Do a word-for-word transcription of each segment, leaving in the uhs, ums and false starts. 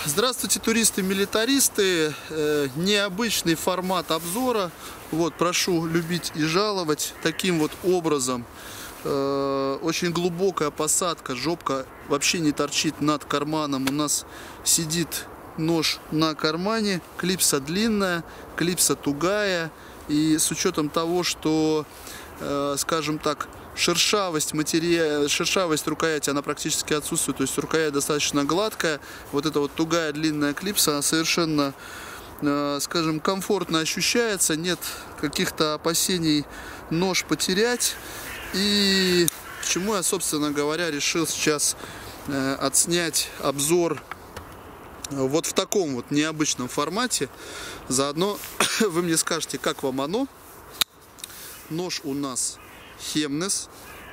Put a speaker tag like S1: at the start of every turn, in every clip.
S1: Здравствуйте, туристы-милитаристы. Э, необычный формат обзора. Вот, прошу любить и жаловать таким вот образом. Э, очень глубокая посадка, жопка вообще не торчит над карманом. У нас сидит нож на кармане, клипса длинная, клипса тугая. И с учетом того, что, э, скажем так, шершавость материала, шершавость рукояти, она практически отсутствует, то есть рукоять достаточно гладкая. Вот эта вот тугая длинная клипса, она совершенно, э, скажем, комфортно ощущается, нет каких-то опасений нож потерять. И почему я, собственно говоря, решил сейчас э, отснять обзор вот в таком вот необычном формате. Заодно вы мне скажете, как вам оно. Нож у нас Хемнес,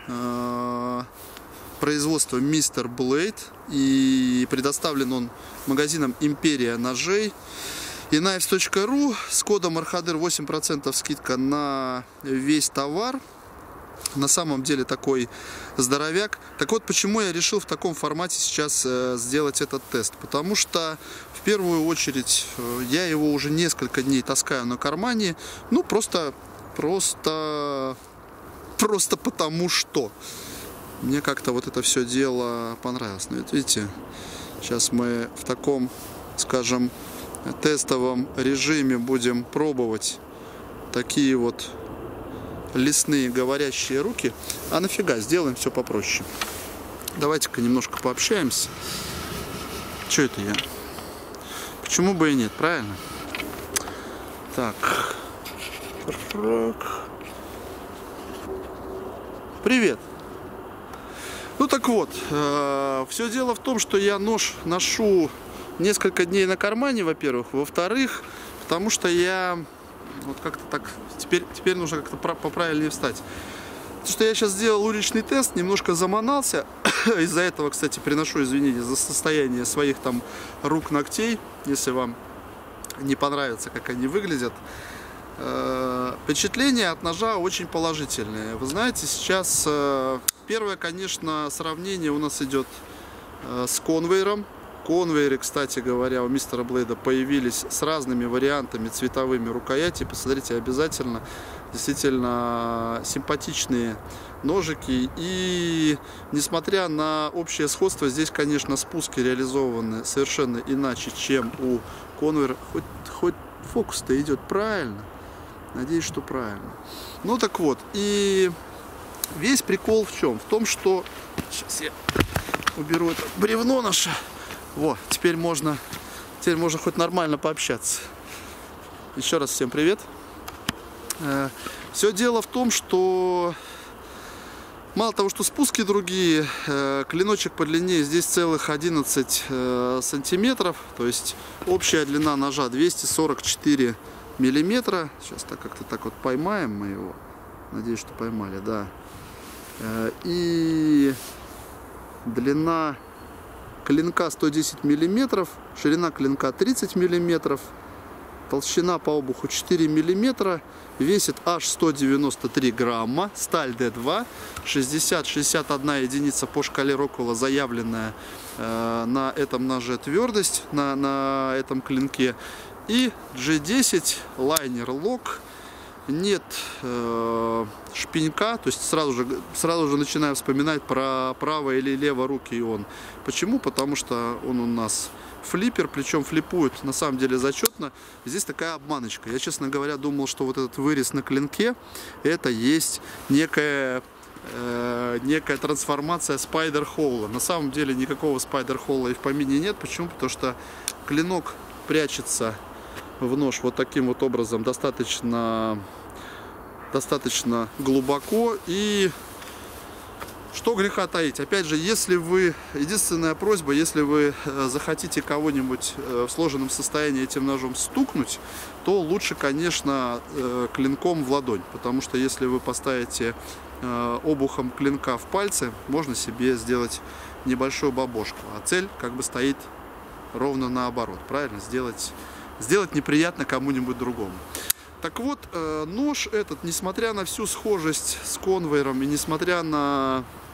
S1: производство мистер Блейд, и предоставлен он магазином Империя ножей и найвс точка ру с кодом РХДР восемь процентов скидка на весь товар. На самом деле такой здоровяк. Так вот, почему я решил в таком формате сейчас э, сделать этот тест? Потому что в первую очередь э, я его уже несколько дней таскаю на кармане. Ну, просто, просто, просто потому что. Мне как-то вот это все дело понравилось. Ну, вот видите, сейчас мы в таком, скажем, тестовом режиме будем пробовать такие вот лесные говорящие руки. А нафига, сделаем все попроще. Давайте-ка немножко пообщаемся. Что это я? Почему бы и нет, правильно? Так. Привет. Ну так вот, э, все дело в том, что я нож ношу несколько дней на кармане, во-первых. Во-вторых, потому что я вот как-то так, теперь, теперь нужно как-то поправильнее встать. Потому что я сейчас сделал уличный тест, немножко заманался. Из-за этого, кстати, приношу извинения за состояние своих там рук, ногтей, если вам не понравится, как они выглядят. Э, впечатления от ножа очень положительные. Вы знаете, сейчас э, первое, конечно, сравнение у нас идет э, с конвейером. Конвейеры, кстати говоря, у мистера Блейда появились с разными вариантами цветовыми рукояти. Посмотрите обязательно. Действительно симпатичные ножики. И несмотря на общее сходство, здесь, конечно, спуски реализованы совершенно иначе, чем у конвейера. Хоть, хоть фокус-то идет правильно. Надеюсь, что правильно. Ну так вот. И весь прикол в чем? В том, что... Сейчас я уберу это бревно наше. Во, теперь можно, теперь можно хоть нормально пообщаться. Еще раз всем привет. Все дело в том, что мало того, что спуски другие, клиночек подлиннее, здесь целых одиннадцать сантиметров. То есть общая длина ножа двести сорок четыре миллиметра. Сейчас так как-то так вот поймаем мы его. Надеюсь, что поймали, да. И длина клинка сто десять миллиметров, ширина клинка тридцать миллиметров, толщина по обуху четыре миллиметра, весит аж сто девяносто три грамма, сталь дэ два, шестьдесят — шестьдесят одна единица по шкале Роквелла заявленная э, на этом ноже твердость, на, на этом клинке, и джи десять лайнер лок. Нет э, шпенька, то есть сразу же, сразу же начинаю вспоминать про право или лево руки и он. Почему? Потому что он у нас флиппер, причем флипует на самом деле зачетно. Здесь такая обманочка. Я, честно говоря, думал, что вот этот вырез на клинке это есть некая, э, некая трансформация спайдер-холла. На самом деле никакого спайдер-холла и в помине нет. Почему? Потому что клинок прячется в нож вот таким вот образом достаточно, достаточно глубоко. И что греха таить, опять же, если вы, единственная просьба, если вы захотите кого-нибудь в сложенном состоянии этим ножом стукнуть, то лучше, конечно, клинком в ладонь, потому что если вы поставите обухом клинка в пальцы, можно себе сделать небольшую бабошку, а цель как бы стоит ровно наоборот, правильно, сделать сделать неприятно кому-нибудь другому. Так вот, нож этот, несмотря на всю схожесть с конвейером и несмотря на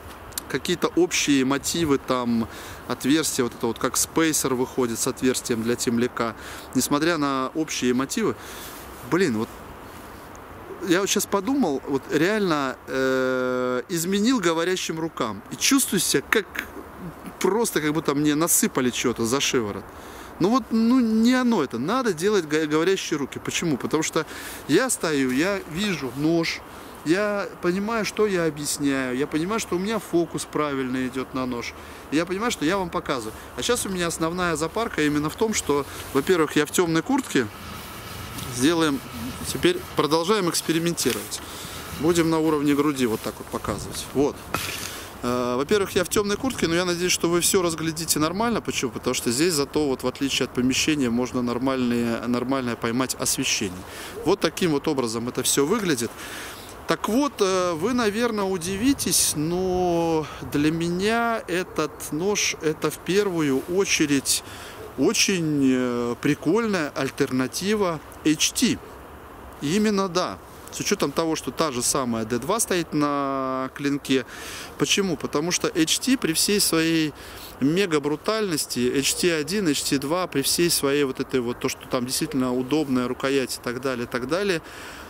S1: какие-то общие мотивы, там отверстия, вот это вот как спейсер выходит с отверстием для темляка, несмотря на общие мотивы, блин, вот я вот сейчас подумал, вот реально э, изменил говорящим рукам и чувствую себя как просто, как будто мне насыпали что-то за шиворот. Ну вот, ну не оно это, надо делать говорящие руки. Почему? Потому что я стою, я вижу нож, я понимаю, что я объясняю, я понимаю, что у меня фокус правильно идет на нож, я понимаю, что я вам показываю. А сейчас у меня основная запарка именно в том, что, во-первых, я в темной куртке, сделаем, теперь продолжаем экспериментировать. Будем на уровне груди вот так вот показывать. Вот. Во-первых, я в темной куртке, но я надеюсь, что вы все разглядите нормально. Почему? Потому что здесь зато, вот, в отличие от помещения, можно нормальное, нормальное поймать освещение. Вот таким вот образом это все выглядит. Так вот, вы, наверное, удивитесь, но для меня этот нож, это в первую очередь очень прикольная альтернатива эйч ти. И именно да. С учетом того, что та же самая дэ два стоит на клинке. Почему? Потому что эйч ти при всей своей мега брутальности, эйч ти один, эйч ти два, при всей своей вот этой вот, то, что там действительно удобная рукоять и так далее, и так далее,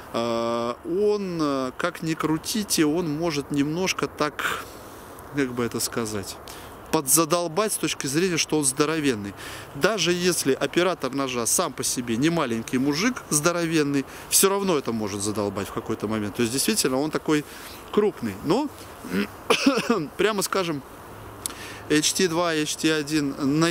S1: он, как ни крутите, он может немножко так, как бы это сказать, подзадолбать с точки зрения, что он здоровенный. Даже если оператор ножа сам по себе не маленький мужик, здоровенный, все равно это может задолбать в какой-то момент. То есть действительно он такой крупный. Но, прямо скажем, эйч ти два и эйч ти один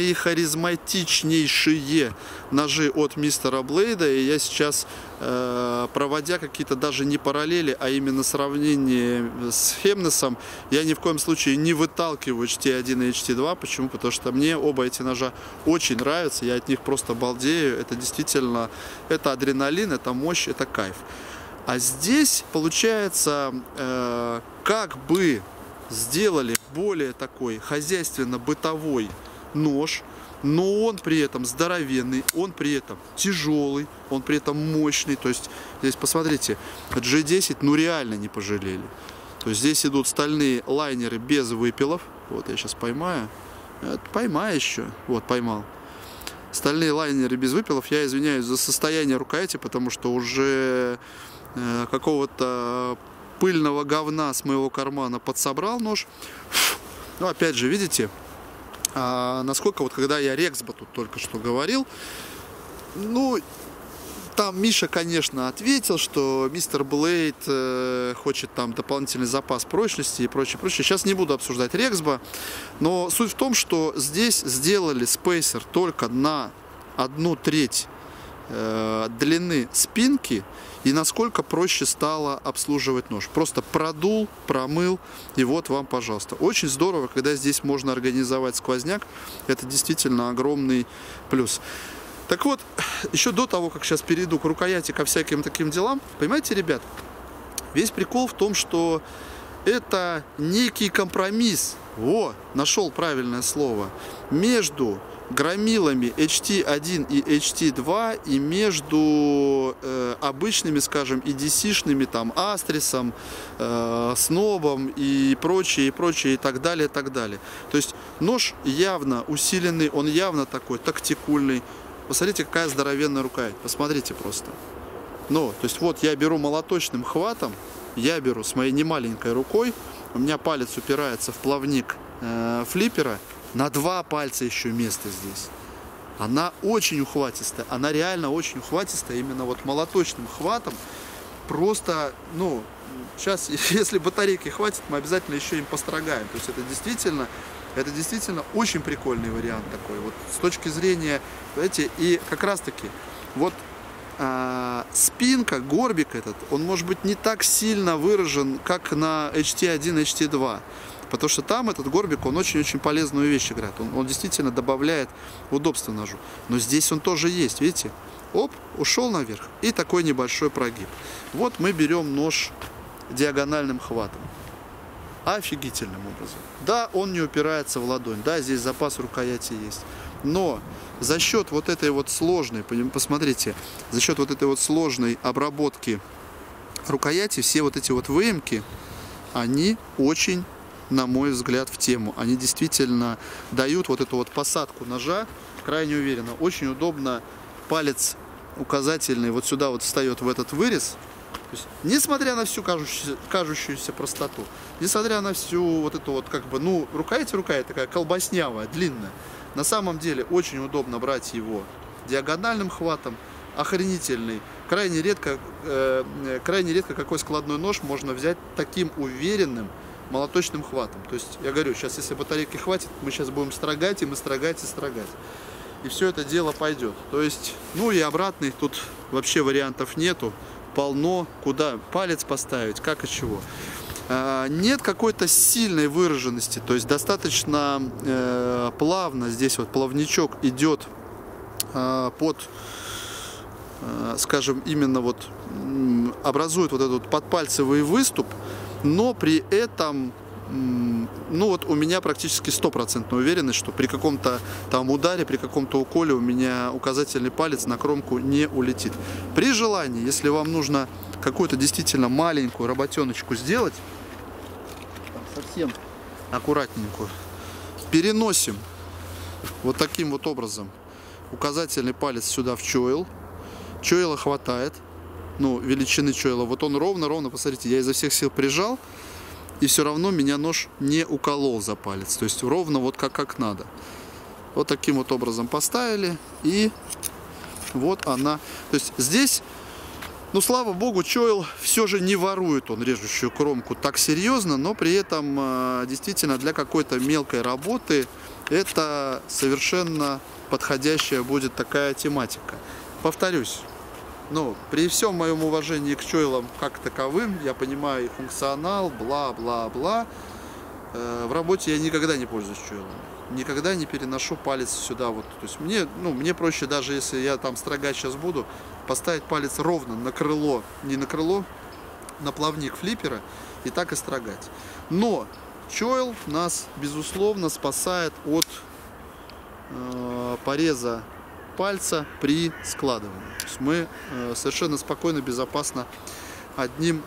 S1: наихаризматичнейшие ножи от мистера Блейда. И я сейчас, э, проводя какие-то даже не параллели, а именно сравнение с Хемнесом, я ни в коем случае не выталкиваю эйч ти один и эйч ти два. Почему? Потому что мне оба эти ножа очень нравятся. Я от них просто балдею. Это действительно, это адреналин, это мощь, это кайф. А здесь получается, э, как бы сделали более такой хозяйственно-бытовой нож, но он при этом здоровенный, он при этом тяжелый, он при этом мощный. То есть здесь, посмотрите, джи десять ну реально не пожалели. То есть здесь идут стальные лайнеры без выпилов. Вот я сейчас поймаю. Поймаю еще. Вот, поймал. Стальные лайнеры без выпилов. Я извиняюсь за состояние рукояти, потому что уже э, какого-то пыльного говна с моего кармана подсобрал нож. Ну, опять же, видите, а, насколько вот, когда я Рексба тут только что говорил, ну, там Миша, конечно, ответил, что мистер Блейд э, хочет там дополнительный запас прочности и прочее, прочее. Сейчас не буду обсуждать Рексба, но суть в том, что здесь сделали спейсер только на одну треть э, длины спинки. И насколько проще стало обслуживать нож. Просто продул, промыл, и вот вам, пожалуйста. Очень здорово, когда здесь можно организовать сквозняк. Это действительно огромный плюс. Так вот, еще до того, как сейчас перейду к рукояти, ко всяким таким делам, понимаете, ребят, весь прикол в том, что это некий компромисс, во, нашел правильное слово, между громилами эйч ти один и эйч ти два и между э, обычными, скажем, и ди си-шными, там, Астрисом, э, Снобом и прочее, и прочее, и так далее, и так далее. То есть нож явно усиленный, он явно такой тактикульный. Посмотрите, какая здоровенная рукоять, посмотрите просто. Ну, то есть вот я беру молоточным хватом, я беру с моей немаленькой рукой, у меня палец упирается в плавник э, флиппера, на два пальца еще место здесь. Она очень ухватистая. Она реально очень ухватистая. Именно вот молоточным хватом. Просто, ну, сейчас, если батарейки хватит, мы обязательно еще им построгаем. То есть это действительно, это действительно очень прикольный вариант такой. Вот с точки зрения, знаете, и как раз таки, вот э, спинка, горбик этот, он может быть не так сильно выражен, как на эйч ти один, эйч ти два. Потому что там этот горбик, он очень-очень полезную вещь играет. Он, он действительно добавляет удобства ножу. Но здесь он тоже есть, видите? Оп, ушел наверх. И такой небольшой прогиб. Вот мы берем нож диагональным хватом. Офигительным образом. Да, он не упирается в ладонь. Да, здесь запас рукояти есть. Но за счет вот этой вот сложной, посмотрите, за счет вот этой вот сложной обработки рукояти, все вот эти вот выемки, они очень на мой взгляд, в тему. Они действительно дают вот эту вот посадку ножа крайне уверенно. Очень удобно, палец указательный вот сюда вот встает в этот вырез. То есть, несмотря на всю кажущуюся, кажущуюся простоту, несмотря на всю вот эту вот как бы, ну, рукоять рукоять такая колбаснявая, длинная, на самом деле очень удобно брать его диагональным хватом, охренительный. Крайне редко, э, крайне редко какой складной нож можно взять таким уверенным молоточным хватом. То есть, я говорю, сейчас если батарейки хватит, мы сейчас будем строгать, и мы строгать, и строгать. И все это дело пойдет. То есть, ну и обратных тут вообще вариантов нету. Полно, куда палец поставить, как и чего. А, нет какой-то сильной выраженности, то есть достаточно э, плавно здесь вот плавничок идет э, под, э, скажем, именно вот э, образует вот этот подпальцевый выступ, но при этом ну вот у меня практически стопроцентная уверенность, что при каком-то там ударе, при каком-то уколе у меня указательный палец на кромку не улетит. При желании, если вам нужно какую-то действительно маленькую работеночку сделать, совсем аккуратненькую, переносим вот таким вот образом указательный палец сюда в чойл. Чойла хватает, ну величины чойла, вот он ровно-ровно, посмотрите, я изо всех сил прижал, и все равно меня нож не уколол за палец. То есть ровно вот как, как надо. Вот таким вот образом поставили. И вот она. То есть здесь, ну слава богу, чойл все же не ворует он режущую кромку так серьезно. Но при этом действительно для какой-то мелкой работы это совершенно подходящая будет такая тематика. Повторюсь. Ну, при всем моем уважении к чойлам как таковым, я понимаю их функционал, бла-бла-бла. Э, в работе я никогда не пользуюсь чойлами. Никогда не переношу палец сюда. Вот. То есть мне, ну, мне проще, даже если я там строгать сейчас буду, поставить палец ровно на крыло, не на крыло, на плавник флиппера и так и строгать. Но чойл нас, безусловно, спасает от э, пореза пальца при складывании. То есть мы э, совершенно спокойно, безопасно одним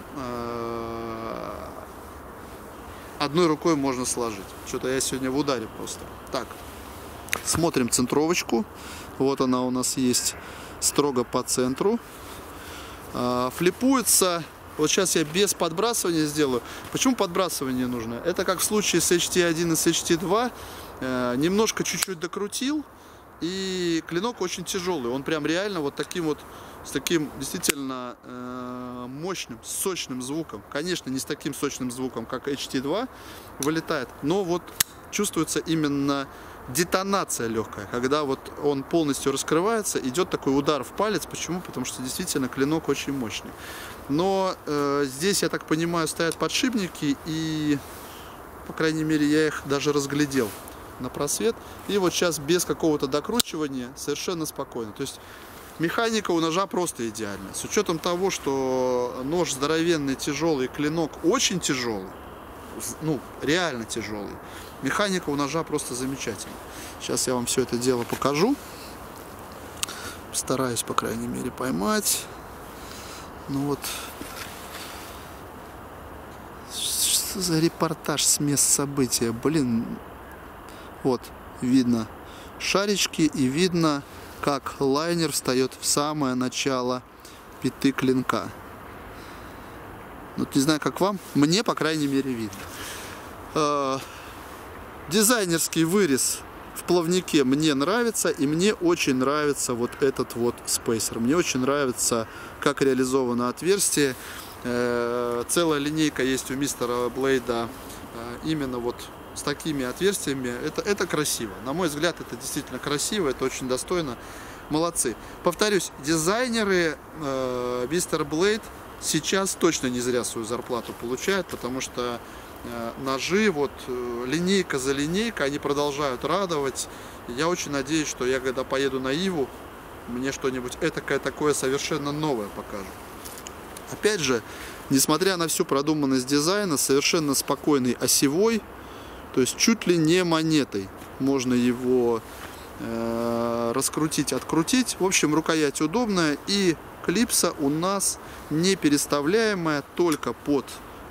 S1: э, одной рукой можно сложить. Что-то я сегодня в ударе просто. Так, смотрим центровочку. Вот она у нас есть строго по центру. Э, флипуется. Вот сейчас я без подбрасывания сделаю. Почему подбрасывание нужно? Это как в случае с эйч ти один и с эйч ти два. Э, немножко чуть-чуть докрутил. И клинок очень тяжелый, он прям реально вот таким вот, с таким действительно э, мощным, сочным звуком. Конечно, не с таким сочным звуком, как эйч ти два вылетает, но вот чувствуется именно детонация легкая, когда вот он полностью раскрывается, идет такой удар в палец. Почему? Потому что действительно клинок очень мощный. Но э, здесь, я так понимаю, стоят подшипники, и, по крайней мере, я их даже разглядел на просвет. И вот сейчас без какого-то докручивания совершенно спокойно. То есть механика у ножа просто идеальная. С учетом того, что нож здоровенный, тяжелый, клинок очень тяжелый, ну реально тяжелый, механика у ножа просто замечательная. Сейчас я вам все это дело покажу. Постараюсь, по крайней мере, поймать. Ну вот. Что за репортаж с мест события? Блин. Вот, видно шарички и видно, как лайнер встает в самое начало пяты клинка. Вот не знаю, как вам, мне, по крайней мере, видно. Э, дизайнерский вырез в плавнике мне нравится, и мне очень нравится вот этот вот спейсер. Мне очень нравится, как реализовано отверстие. Э, целая линейка есть у мистера Блейда э, именно вот с такими отверстиями. Это, это красиво. На мой взгляд, это действительно красиво, это очень достойно. Молодцы. Повторюсь, дизайнеры э, мистер Блейд сейчас точно не зря свою зарплату получают, потому что э, ножи, вот э, линейка за линейкой, они продолжают радовать. Я очень надеюсь, что я когда поеду на Иву, мне что-нибудь этакое такое совершенно новое покажут. Опять же, несмотря на всю продуманность дизайна, совершенно спокойный осевой. То есть чуть ли не монетой можно его э, раскрутить, открутить. В общем, рукоять удобная, и клипса у нас не переставляемая, только под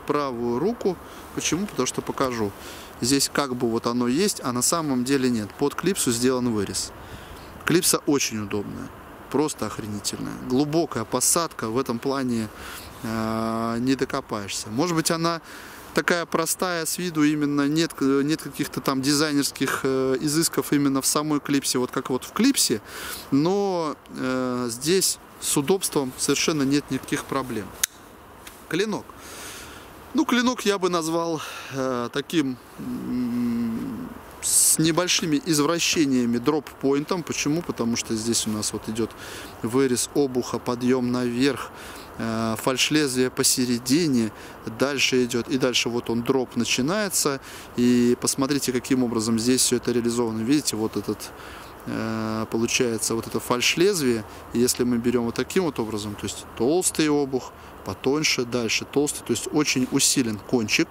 S1: правую руку. Почему? Потому что покажу. Здесь как бы вот оно есть, а на самом деле нет. Под клипсу сделан вырез. Клипса очень удобная. Просто охренительная. Глубокая посадка. В этом плане э, не докопаешься. Может быть, она такая простая с виду, именно нет, нет каких-то там дизайнерских э, изысков именно в самой клипсе, вот как вот в клипсе. Но э, здесь с удобством совершенно нет никаких проблем. Клинок. Ну, клинок я бы назвал э, таким м, с небольшими извращениями дроп-поинтом. Почему? Потому что здесь у нас вот идет вырез обуха, подъем наверх, э, фальш-лезвие посередине, дальше идет, и дальше вот он дроп начинается. И посмотрите, каким образом здесь все это реализовано. Видите, вот этот э, получается вот это фальш-лезвие. И если мы берем вот таким вот образом, то есть толстый обух, потоньше, дальше толстый, то есть очень усилен кончик.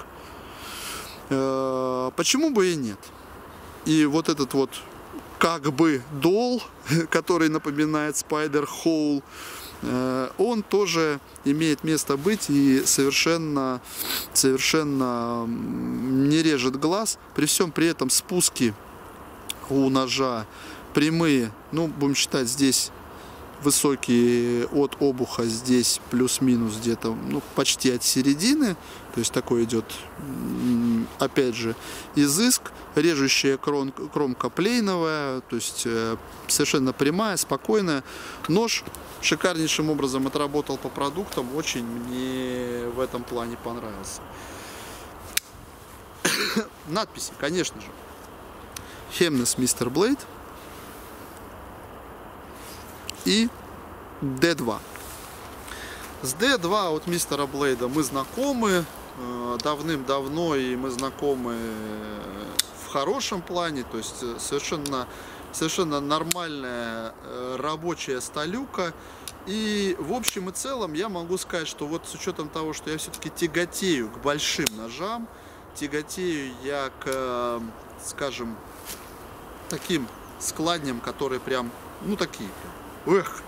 S1: Э, почему бы и нет? И вот этот вот как бы дол, который напоминает Spider Hole, э, он тоже имеет место быть и совершенно, совершенно не режет глаз. При всем при этом спуски у ножа прямые, ну будем считать здесь высокие от обуха, здесь плюс-минус где-то, ну, почти от середины. То есть такой идет, опять же, изыск. Режущая крон, кромка плейновая, то есть э, совершенно прямая, спокойная. Нож шикарнейшим образом отработал по продуктам. Очень мне в этом плане понравился. Надписи, конечно же. Хемнес мистер Блейд и дэ два. С дэ два от мистера Блейда мы знакомы давным-давно, и мы знакомы в хорошем плане, то есть совершенно, совершенно нормальная рабочая сталюка. И в общем и целом я могу сказать, что вот с учетом того, что я все-таки тяготею к большим ножам, тяготею я к, скажем, таким складням, которые прям, ну такие прям, эх,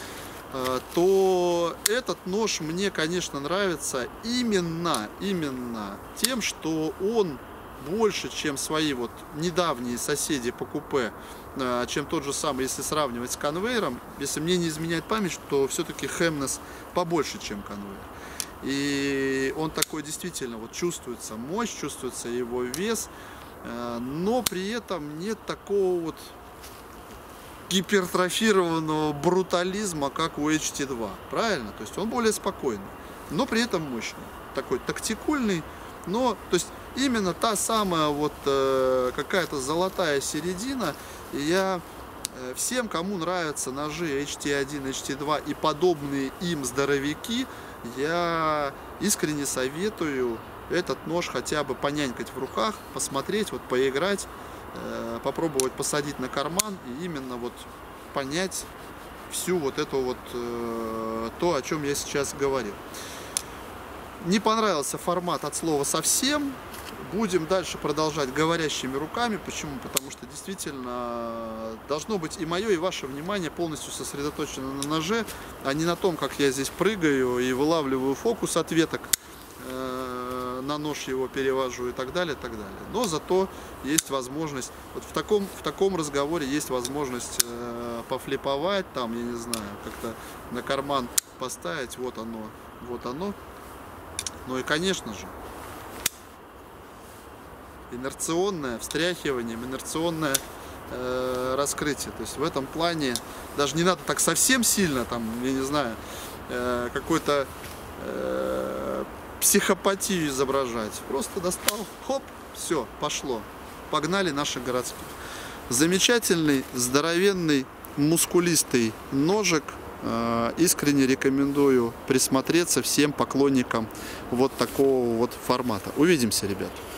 S1: то этот нож мне, конечно, нравится именно, именно тем, что он больше, чем свои вот недавние соседи по купе, чем тот же самый, если сравнивать с конвейером. Если мне не изменяет память, то все-таки Хемнес побольше, чем конвейер. И он такой действительно, вот чувствуется мощь, чувствуется его вес, но при этом нет такого вот гипертрофированного брутализма, как у эйч ти два. Правильно? То есть он более спокойный, но при этом мощный. Такой тактикульный, но то есть именно та самая вот э, какая-то золотая середина. И я э, всем, кому нравятся ножи эйч ти один, эйч ти два и подобные им здоровяки, я искренне советую этот нож хотя бы понянькать в руках, посмотреть, вот поиграть, э, попробовать посадить на карман и именно вот понять всю вот эту вот э, то, о чем я сейчас говорил. Не понравился формат от слова совсем. Будем дальше продолжать говорящими руками. Почему? Потому что действительно должно быть и мое, и ваше внимание полностью сосредоточено на ноже, а не на том, как я здесь прыгаю и вылавливаю фокус от веток, э, на нож его перевожу и так далее, и так далее. Но зато есть возможность, вот в таком, в таком разговоре есть возможность э, пофлиповать, там, я не знаю, как-то на карман поставить, вот оно, вот оно. Ну и, конечно же, инерционное встряхивание, инерционное э, раскрытие. То есть в этом плане даже не надо так совсем сильно, там, я не знаю, э, какой-то э, психопатию изображать. Просто достал, хоп, все, пошло. Погнали наши городские. Замечательный, здоровенный, мускулистый ножик. Искренне рекомендую присмотреться всем поклонникам вот такого вот формата. Увидимся, ребят.